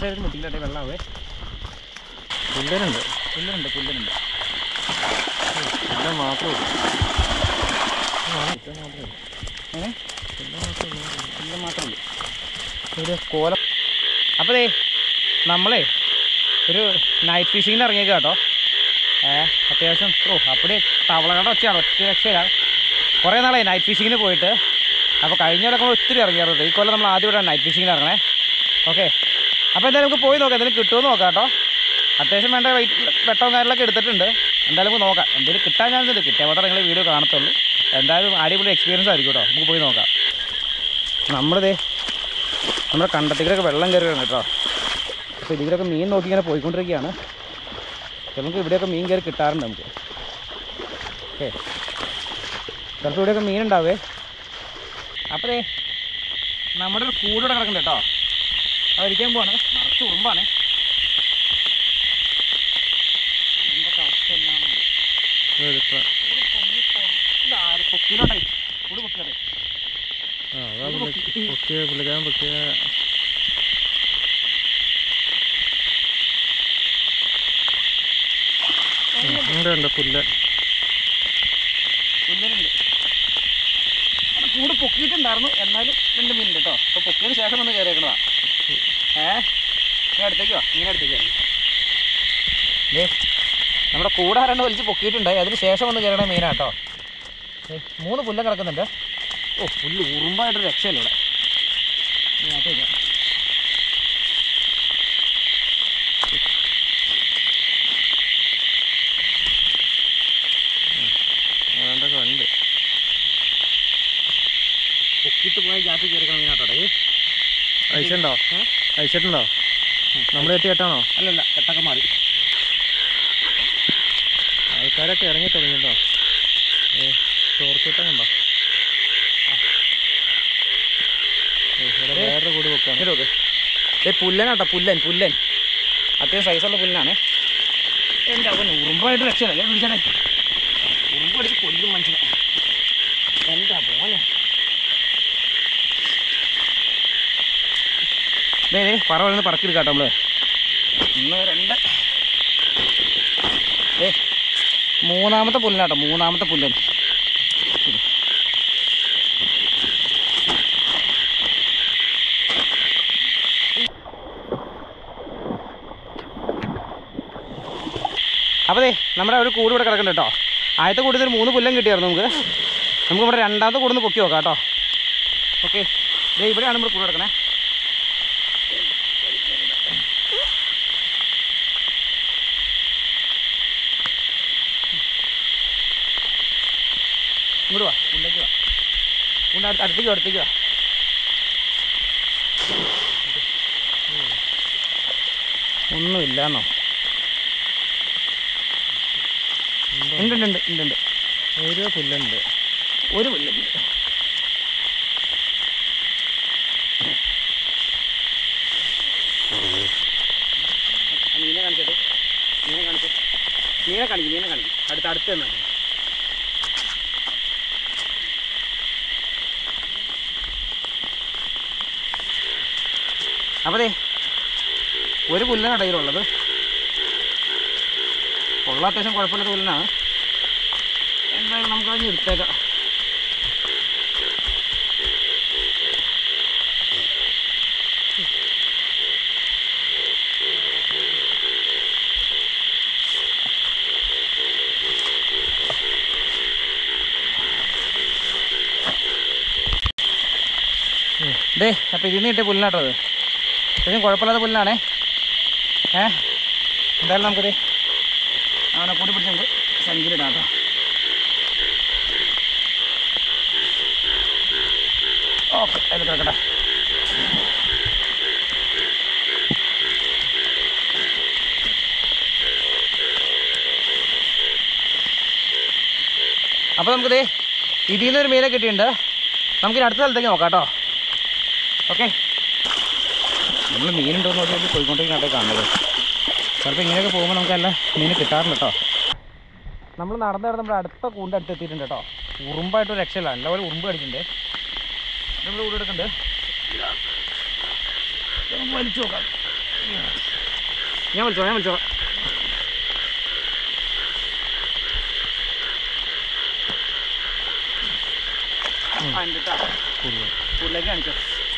സൈഡിൽ മുട്ടിയിട്ടെ വെള്ളമാവേ. പുല്ലനുണ്ട് പുല്ല് മാത്രമേ മാത്രമേ ഒരു കോലം. അപ്പോഴേ നമ്മളെ ഒരു നൈറ്റ് ഫിഷിങ്ങിന് ഇറങ്ങിയേക്കാം കേട്ടോ. അത്യാവശ്യം അപ്പടി തവളകളുടെ ഒച്ചയാണ്, ഒറ്റ രക്ഷയാണ്. കുറേ നാളായി നൈറ്റ് ഫിഷിങ്ങിന് പോയിട്ട്. അപ്പോൾ കഴിഞ്ഞ കൊല്ലം നമ്മൾ ഒത്തിരി ഇറങ്ങിയാറുണ്ട്. ഈ കൊല്ലം നമ്മൾ ആദ്യമായിട്ടാണ് നൈറ്റ് ഫിഷിങ്ങിന് ഇറങ്ങണേ. ഓക്കെ, അപ്പോൾ എന്തായാലും നമുക്ക് പോയി നോക്കാം, എന്തെങ്കിലും കിട്ടുമെന്ന് നോക്കാം കേട്ടോ. അത്യാവശ്യം വേണ്ട വെട്ടവും കാര്യങ്ങളൊക്കെ എടുത്തിട്ടുണ്ട്. എന്തായാലും നമുക്ക് നോക്കാം, എന്തെങ്കിലും കിട്ടാൻ ചാൻസ് ഉണ്ട്. കിട്ടിയാൽ മാത്രമേ നിങ്ങൾ വീഡിയോ കാണത്തുള്ളൂ. എന്തായാലും അടിപൊളി എക്സ്പീരിയൻസ് ആയിരിക്കും കേട്ടോ. നമുക്ക് പോയി നോക്കാം. നമ്മുടെ കണ്ടത്തിലൊക്കെ വെള്ളം കയറി വേണം കേട്ടോ. അപ്പോൾ ഇതിലൊക്കെ മീൻ നോക്കി ഇങ്ങനെ പോയിക്കൊണ്ടിരിക്കുകയാണ്. നമുക്ക് ഇവിടെയൊക്കെ മീൻ കയറി കിട്ടാറുണ്ട് നമുക്ക്. ഓക്കെ, ചിലപ്പോൾ ഇവിടെയൊക്കെ മീൻ ഉണ്ടാവേ. അപ്പോഴേ നമ്മുടെ ഒരു കൂടെ കിടക്കുന്നുണ്ട് കേട്ടോ. അതൊരിക്കാൻ പോവാണ്, നിറച്ച് ഉറുമ്പാണ്. എന്തൊക്കെ അവസ്ഥ തന്നെയാണ്. പൊക്കിയിലോട്ടായി കൂട് പൊക്കിയത്. പുള്ളിക്കാരൻ പൊക്കിയ ഉണ്ട് പുല്ലനുണ്ട്. കൂട് പൊക്കിയിട്ടുണ്ടായിരുന്നു, എന്നാലും 2 മീനുണ്ട് കേട്ടോ. അപ്പോൾ പൊക്കിയതിന് ശേഷം വന്ന് കയറിയേക്കണതാ. ഞാൻ അടുത്തേക്ക് വാ, മീനടുത്തേക്ക് വരും. നമ്മുടെ കൂടെ ആരാണ്ട് വലിച്ച് പൊക്കിയിട്ടുണ്ടായി, അതിന് ശേഷം വന്ന് കയറണ മീനാട്ടോ. 3 പുല്ലൻ കിടക്കുന്നുണ്ട്. പുല്ല് ഉറുമ്പായിട്ടൊരു രക്ഷയില്ല ഇവിടെ. അതിനകത്തേക്ക് അതുകൊണ്ടൊക്കെ ഉണ്ട്. പൊക്കിയിട്ട് പോയി ജാത്തി കയറിക്കണം മീനാട്ടോ. അയച്ചിട്ടുണ്ടോ? അയച്ചിട്ടുണ്ടോ? നമ്മൾ കെട്ടി കെട്ടാണോ? അല്ലല്ല, കെട്ടൊക്കെ മാറി. ആൾക്കാരൊക്കെ ഇറങ്ങി തുടങ്ങിട്ടോ. ചോർക്കിട്ടുണ്ടോ? വേറെ കൂടി വെക്കാം. പുല്ലനാട്ടോ, പുല്ലൻ അത്യാവശ്യം സൈസുള്ള പുല്ലനാണ്. എൻ്റെ അവൻ ഉറുമ്പായിട്ട് രക്ഷയില്ല. വിളിച്ചാണേ ഉറുമ്പടിച്ച് കൊല്ലും മനുഷ്യനെ. എന്താ പോനെ പറവന്ന് പറക്കിയെടുക്കാട്ടോ നമ്മള്. 1 2 മൂന്നാമത്തെ പുല്ലനാട്ടോ, മൂന്നാമത്തെ പുല്ലൻ. അപ്പോൾ നമ്മുടെ ഒരു കൂട് ഇവിടെ കിടക്കുന്നുണ്ട് കേട്ടോ. ആദ്യത്തെ കൂടി 3 പുല്ലൻ കിട്ടിയായിരുന്നു നമുക്ക്. ഇവിടെ രണ്ടാമത്തെ കൂടെ പൊക്കി നോക്കാം കേട്ടോ. ഓക്കെ, ഇവിടെയാണ് നമ്മൾ കൂട് കിടക്കണേ. ഇങ്ങോട്ട് വാ, ഉള്ളിലേക്ക് വാ, അടുത്തേക്ക് വാ. ഒന്നുമില്ലെന്നോ? ഉണ്ട്. ഒരു പുല്ലുണ്ട്. മീനെ കാണിക്കും. അടുത്ത് തന്നെ. അപ്പോൾ ഒരു പുല്ലാണ് ഇടയിലുള്ളത്. ഉള്ള അത്യാവശ്യം കുഴപ്പമില്ലാത്ത പുല്ലിനാണ്. എന്തായാലും നമുക്കതിന് എടുത്തേക്കാം. അപ്പോൾ ഇതിൽ നിന്ന് കിട്ടിയ പുല്ലിനാട്ടത്. അത്യാവശ്യം കുഴപ്പമില്ലാത്ത പുല്ലാണേ. എന്തായാലും നമുക്കത് അവനെ കൂടി പിടിച്ചുകൊണ്ട് സഞ്ചരിടാം കേട്ടോ. ഓക്കെ, അതിൽ കിടക്കട്ടെ. അപ്പോൾ നമുക്കിത് ഇതിൽ നിന്നൊരു മീനെ കിട്ടിയിട്ടുണ്ട്. നമുക്കിനി അടുത്ത സ്ഥലത്തേക്ക് നോക്കാം കേട്ടോ. ഓക്കെ, നമ്മൾ മീനുണ്ടോയെന്ന് നോക്കി പോയിക്കൊണ്ടിരിക്കുന്നതായിട്ട് കാണുന്നത്. ചിലപ്പോൾ ഇങ്ങനെയൊക്കെ പോകുമ്പോൾ നമുക്കല്ല മീൻ കിട്ടാറുണ്ട് കേട്ടോ. നമ്മൾ നടന്ന് നമ്മുടെ അടുത്ത കൂടിൻ്റെ അടുത്ത് എത്തിയിട്ടുണ്ട് കേട്ടോ. ഉറുമ്പായിട്ട് രക്ഷയില്ല, എല്ലാവരും ഉറുമ്പ് കടിക്കുന്നുണ്ട്. നമ്മൾ കൂടെ എടുക്കുന്നുണ്ട്, വലിച്ചു നോക്കാം. ഞാൻ വിളിച്ചോ കൂടുതലേക്ക് കാണിച്ചോ.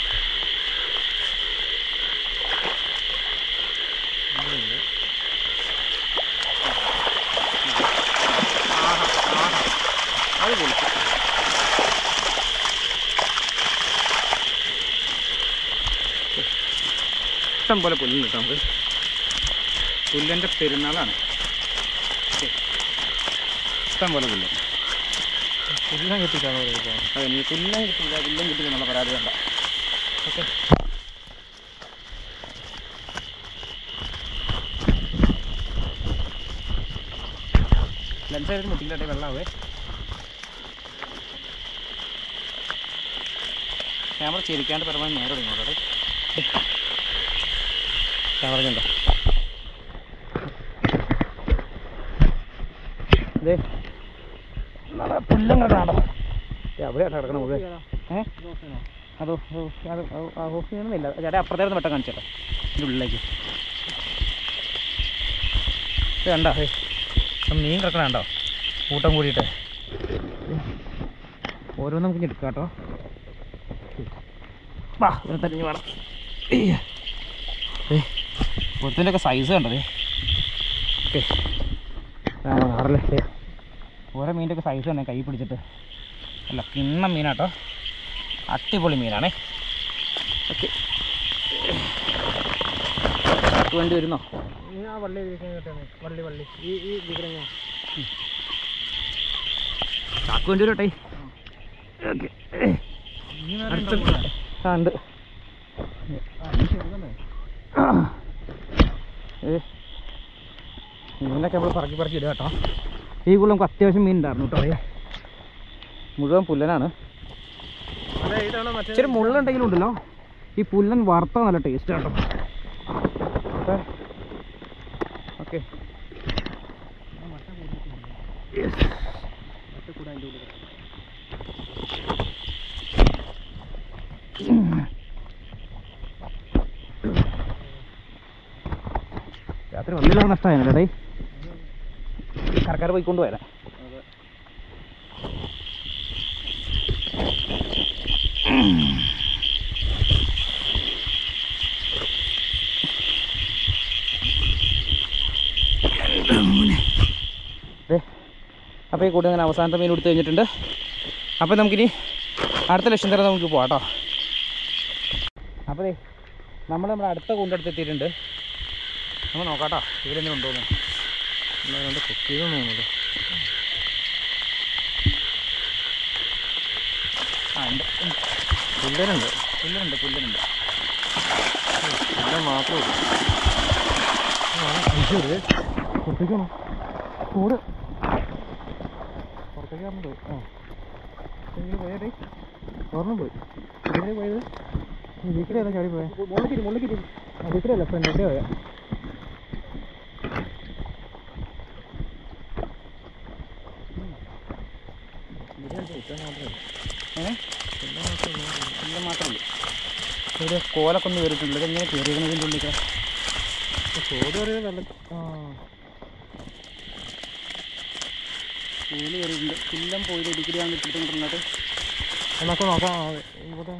അത് വിളിച്ചു ഇഷ്ടം പോലെ പുല്ലുണ്ട് കേട്ടോ. നമുക്ക് പുല്ലൻ്റെ പെരുന്നാളാണ്. ഇഷ്ടം പോലെ പുല്ല്. പുല്ലം കിട്ടിക്കാണോ? അതെ, നീ പുല്ലം കിട്ടില്ല, പുല്ലം കിട്ടില്ല പരാതി വേണ്ട. ഓക്കെ, ലെൻസായിട്ട് മുട്ടിയില്ലാട്ടെ, വെള്ളമാവേ. ക്യാമറ ചെരിക്കാണ്ട് പരമാവധി നേരെ തുടങ്ങിയോട്ടെ. ക്യാമറ കണ്ടോ? അതെ, പുല്ലും കേട്ടോ. എവിടെയാട്ടോ കിടക്കണം മുഴുവൻ? അതോ അത് ഓഫ് ചെയ്യണമെന്നില്ല. ചേട്ടാ അപ്പുറത്തേന്ന് വെട്ടം കാണിച്ചേട്ടോ, ഇതിൻ്റെ ഉള്ളിലേക്ക്. ഇത് കണ്ടോ? മീൻ കിടക്കണ കണ്ടോ? കൂട്ടം കൂടിയിട്ട് ഓരോന്നും നമുക്ക് എടുക്കാം കേട്ടോ. വാ, ഇതിനെ തന്നെ വേണം. ഒരുത്തിൻ്റെ ഒക്കെ സൈസ് കണ്ടതേ. ഓക്കെ, ആറല്ലേ. ഓരോ മീനിൻ്റെ ഒക്കെ സൈസ് കണ്ടേ കൈ പിടിച്ചിട്ട്. അല്ല, കിണ്ണം മീനാട്ടോ, അടിപൊളി മീനാണേ. ഓക്കെ, ചാക്ക് വേണ്ടി വരുന്നോ? ആ വള്ളി വള്ളി ഈ ചാക്ക് വേണ്ടി വരും കേട്ടേ. ഓക്കെ, ആ ഉണ്ട്. മീനൊക്കെ നമ്മൾ പറക്കി ഇടുക കേട്ടോ. ഈ കുളം നമുക്ക് അത്യാവശ്യം മീൻ ഉണ്ടായിരുന്നു കേട്ടോ. മുഴുവൻ പുല്ലനാണ്. ഇച്ചിരി മുള്ളുണ്ടെങ്കിലും ഉണ്ടല്ലോ, ഈ പുല്ലൻ വറുത്ത നല്ല ടേസ്റ്റ് കേട്ടോ. ഓക്കെ, രാത്രി വന്നില്ല, നഷ്ടമായല്ലേ കരക്കാർ പോയിക്കൊണ്ട് പോയാ. അപ്പോൾ ഈ കൂടെ ഞാൻ അവസാനത്തെ മീൻ എടുത്ത് കഴിഞ്ഞിട്ടുണ്ട്. അപ്പോൾ നമുക്കിനി അടുത്ത ലക്ഷ്യം തരം നമുക്ക് പോകാം കേട്ടോ. അപ്പോൾ നമ്മുടെ അടുത്ത കൊണ്ടെടുത്തെത്തിയിട്ടുണ്ട്. നമ്മൾ നോക്കാം കേട്ടോ, ഇതിലെന്തെങ്കിലും ഉണ്ടോന്ന്. എന്താ കുക്ക് ചെയ്തെന്ന് തോന്നുന്നുണ്ട്. ആ ഉണ്ട്, പുല്ലനുണ്ട്. എല്ലാം മാത്രമേ പുറത്തേക്കാണോ? കൂട് പുറത്തേക്ക് പറഞ്ഞു പോയി. ആ എങ്ങനെ പോയാട്ടെ? ഓർമ്മ പോയി. എങ്ങനെ പോയത്? വീട്ടിലല്ല ചാടി പോയാ? മുള്ളിക്കിരി വീട്ടിലല്ല, ഫ്രണ്ടിൻ്റെ പോയാ. മാത്രമല്ല ഇവിടെ കോലൊക്കെ ഒന്ന് കയറിയിട്ടുണ്ട്. ഇതെങ്ങനെ കയറിയിരുന്നതിൻ്റെ ഉള്ളിൽ ചോദ്യം അറിയാൻ നല്ല കൂല് കയറിയിട്ടുണ്ട്. പുല്ലം പോയി ഇടിക്കിരിയാണെന്ന് ഇട്ടിട്ട് എന്നൊക്കെ നോക്കാം. ഇവിടെ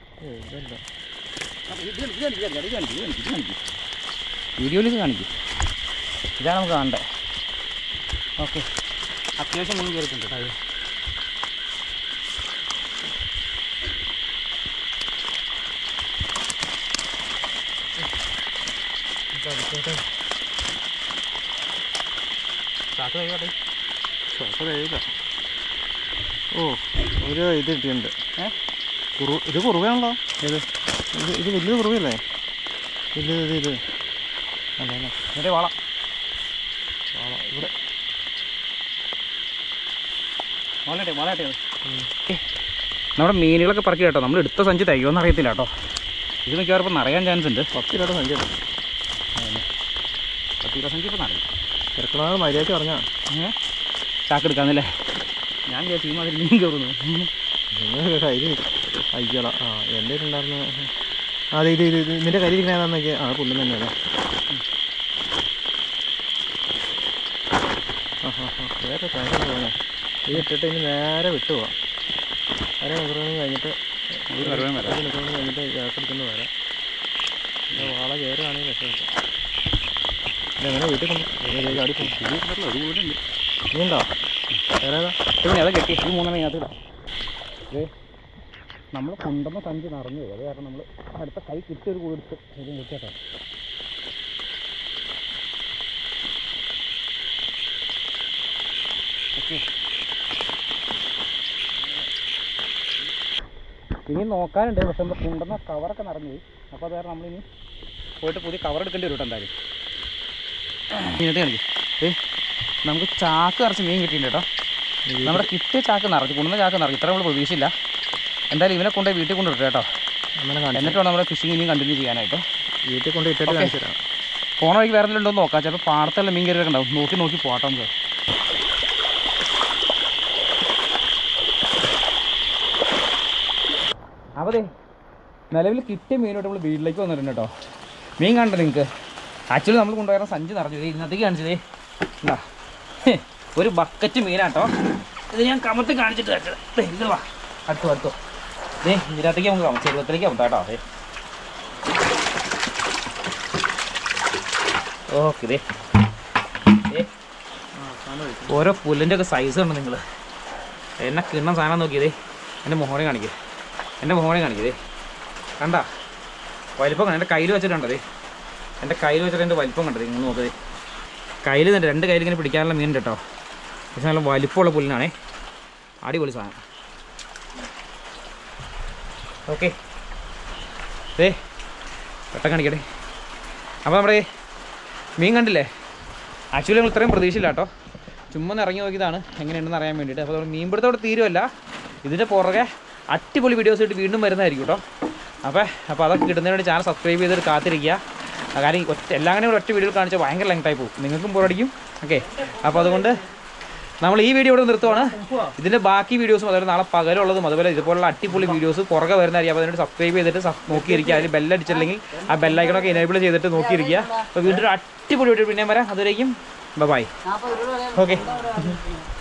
വീഡിയോയിൽ ഇത് കാണിക്കും. ഇതാണ് നമുക്ക് കാണണ്ടേ. ഓക്കെ, അത്യാവശ്യം മീൻ കയറിയിട്ടുണ്ട് കേട്ടോ. ചാക്ക് കഴിക്കട്ടെ. ചാക്ക് കഴിയില്ല. ഓ, ഒരു ഇത് കിട്ടിയിട്ടുണ്ട്. ഇത് കുറുവയാണല്ലോ. ഇത് വലിയ കുറുവയല്ലേ? ഇത് അല്ല ഇവിടെ വാള ഇവിടെ വാളട്ടെ. നമ്മുടെ മീനുകളൊക്കെ പറക്കി കേട്ടോ. നമ്മൾ എടുത്ത സഞ്ചി തയ്യോന്ന് അറിയത്തില്ല കേട്ടോ. ഇത് മിക്കവാറും ഇപ്പം നിറയാൻ ചാൻസ് ഉണ്ട്. 10 രൂപയുടെ സഞ്ചി ഉണ്ട്. 10 രൂപ സഞ്ചി ഇപ്പം നിറയും. തിരക്കണത് മര്യാദയ്ക്ക് പറഞ്ഞാൽ ചാക്ക് എടുക്കാന്നല്ലേ. ഞാൻ വിചാരിച്ചു ഈ മാതിരി മീൻ കയറുന്നു. കയ്യിൽ അയ്യടാ. ആ എൻ്റെ ഉണ്ടായിരുന്നു. അതെ ഇത് ഇതിൻ്റെ കരിയിരിക്കണേതാന്നൊക്കെ ആ പുല്ലും തന്നെയാണ്. വേറെ കാര്യം പോകണേ ഇത് ഇട്ടിട്ട് ഇനി നേരെ വിട്ടു പോവാം. മണിക്കൂറുകളും കഴിഞ്ഞിട്ട് കഴിഞ്ഞിട്ട് ഗ്യാസെടുക്കുന്ന വരാം. വാള കയറുകയാണെങ്കിൽ രക്ഷപ്പെട്ടു. ഇതെങ്ങനെ വീട്ടിൽ കൊണ്ട് ചാടി പോകും. നീണ്ടോ വേറെ പിന്നെ അത് കെട്ടി ഈ 3 അതിനകത്ത് ഇത് നമ്മൾ കൊണ്ടുവന്ന സഞ്ചി നിറഞ്ഞു പോയി. അത് കാരണം നമ്മൾ അടുത്ത കൈ കിട്ടിയൊരു കൂടെടുത്ത് ഇത് കിട്ടട്ടെ. ഓക്കെ ഇനി നോക്കാനുണ്ട്. പക്ഷെ നമ്മൾ കൊണ്ടുവന്ന കവറൊക്കെ നിറഞ്ഞു പോയി. അപ്പോൾ അത് കാരണം നമ്മളിനി പോയിട്ട് പുതിയ കവർ എടുക്കേണ്ടി വരും എന്തായാലും. ഇങ്ങോട്ട് കാണിക്കും നമുക്ക് ചാക്ക് നിറച്ച് മീൻ കിട്ടിയിട്ടുണ്ട് കേട്ടോ. നമ്മുടെ കിട്ടിയ ചാക്ക് നിറച്ച് കൊണ്ടുവന്ന ചാക്ക് നിറച്ച് ഇത്ര നമ്മൾ പ്രതീക്ഷയില്ല. എന്തായാലും ഇവനെ കൊണ്ടുപോയി വീട്ടിൽ കൊണ്ടുവിട്ടു കേട്ടോ. എന്നിട്ട് വേണം നമ്മുടെ ഫിഷിങ് ഇനിയും കണ്ടിന്യൂ ചെയ്യാനായിട്ട്. വീട്ടിൽ കൊണ്ട് ഇട്ടിട്ട് കാണിച്ചു തരാം. പോണ വഴിക്ക് വേറെ എന്തെങ്കിലും ഉണ്ടോ എന്ന് നോക്കാം. ചിലപ്പോൾ പാടത്തെല്ലാം മീൻ കയറിയൊക്കെ ഉണ്ടാവും. നോക്കി പോകാം നമുക്ക്. അപ്പോൾ നിലവിൽ കിട്ടിയ മീനോട്ട് നമ്മൾ വീട്ടിലേക്ക് വന്നിട്ടുണ്ട് കേട്ടോ. മീൻ കണ്ടോ നിങ്ങൾക്ക്? ആക്ച്വലി നമ്മൾ കൊണ്ടുപോയ സഞ്ചി നിറഞ്ഞു. ഇന്നത്തേക്ക് കാണിച്ചതേ എന്താ ഒരു ബക്കറ്റ് മീനാട്ടോ. ഇത് ഞാൻ കമത്ത് കാണിച്ചിട്ട് വെച്ചത്. ഇത് വാ അടുത്തോ ഇതിനകത്തേക്ക് നമുക്ക് ചെറുപ്പത്തിലേക്ക് ആവും കേട്ടോ. അതെ ഓക്കെ ഓരോ പുല്ലിൻ്റെ ഒക്കെ സൈസ് ഉണ്ട്. നിങ്ങൾ എന്നെ കിണ്ണ സാധനം നോക്കിയതേ. എൻ്റെ മുഖോണി കാണിക്കതേ കണ്ട വലിപ്പം കണ്ട. എൻ്റെ കയ്യിൽ വെച്ചിട്ടുണ്ടതേ. എൻ്റെ കയ്യിൽ വെച്ചിട്ട് എൻ്റെ വലിപ്പം കണ്ടത്. ഇങ്ങനെ നോക്കതേ കയ്യിൽ തന്നെ 2 കയ്യിൽ ഇങ്ങനെ പിടിക്കാനുള്ള മീൻ കേട്ടോ. പക്ഷെ നല്ല വലിപ്പമുള്ള പുല്ലിനാണേ. അടിപൊളി സാധനം. ഓക്കെ പെട്ടെന്ന് കാണിക്കട്ടെ. അപ്പോൾ നമ്മുടെ മീൻ കണ്ടില്ലേ? ആക്ച്വലി നമ്മൾ ഇത്രയും പ്രതീക്ഷയില്ല കേട്ടോ. ചുമ്മാ ഇറങ്ങി നോക്കിയതാണ് എങ്ങനെയുണ്ടെന്ന് അറിയാൻ വേണ്ടിയിട്ട്. അപ്പോൾ നമ്മൾ മീൻപിടുത്തോടെ തീരുമല്ല. ഇതിൻ്റെ പുറകെ അടിപൊളി വീഡിയോസ് ആയിട്ട് വീണ്ടും വരുന്നതായിരിക്കും കേട്ടോ. അപ്പോൾ അതൊക്കെ കിട്ടുന്നതിന് വേണ്ടി ചാനൽ സബ്സ്ക്രൈബ് ചെയ്തിട്ട് കാത്തിരിക്കുക. കാര്യം എല്ലാം കൂടെ ഒറ്റ വീഡിയോയിൽ കാണിച്ചാൽ ഭയങ്കര ലെങ്തായി പോകും. നിങ്ങൾക്കും ബോറടിക്കും. ഓക്കെ അപ്പോൾ അതുകൊണ്ട് നമ്മൾ ഈ വീഡിയോ ഇവിടെ നിർത്തുവാണ്. ഇതിൻ്റെ ബാക്കി വീഡിയോസും അതുപോലെ നാളെ പകലുള്ളതും അതുപോലെ ഇതുപോലുള്ള അടിപൊളി വീഡിയോസ് പുറകെ വരുന്നതായിരിക്കും. അപ്പോൾ അതിനോട് സബ്സ്ക്രൈബ് ചെയ്തിട്ട് നോക്കിയിരിക്കുക. അതിൽ ബെല്ലടിച്ചില്ലെങ്കിൽ ആ ബെല്ലൈക്കണൊക്കെ എനേബിൾ ചെയ്തിട്ട് നോക്കിയിരിക്കുക. അപ്പോൾ വീണ്ടും അടിപൊളി വീഡിയോ പിന്നെ വരാം. അതുവരേക്കും ബൈ. ഓക്കെ.